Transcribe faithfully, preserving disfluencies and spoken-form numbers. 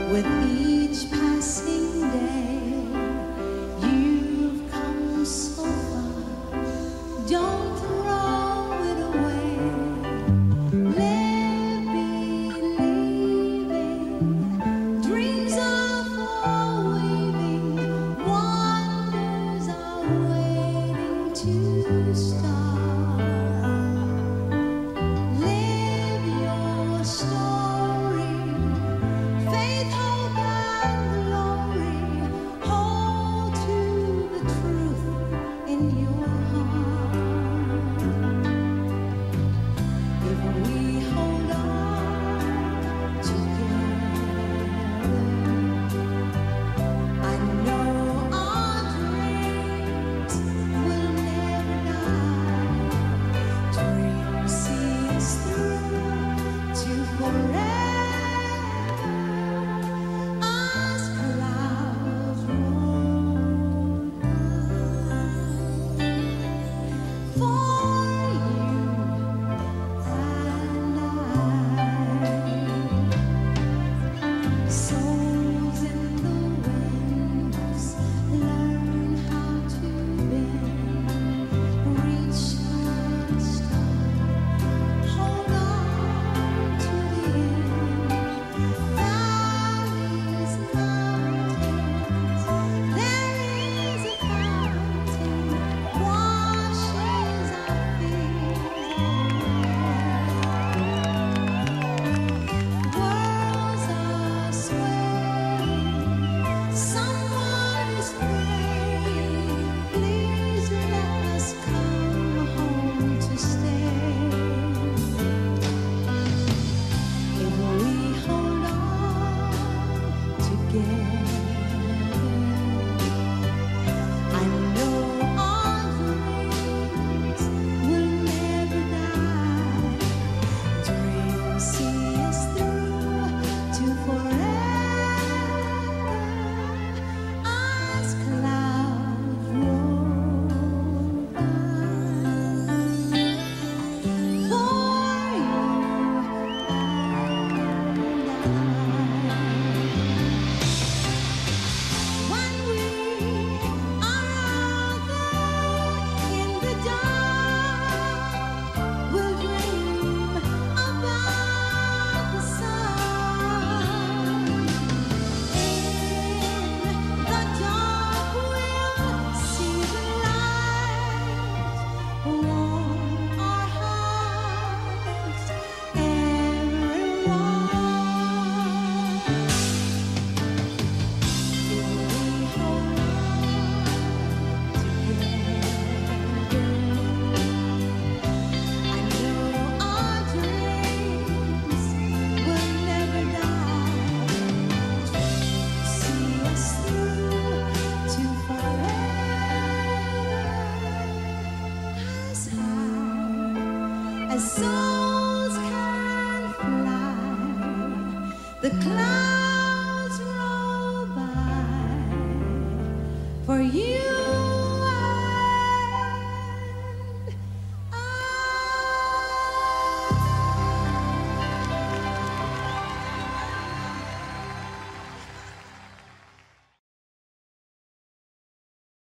with each passing day. You've come so far, don't throw it away. Live believing, dreams are for weaving, wonders are waiting to start. Live your story, faith, hope, and glory. Hold to the truth in your heart. If we hold on together, I know our dreams will never die. Dreams see us through to forever, as clouds roll by. For you and I, so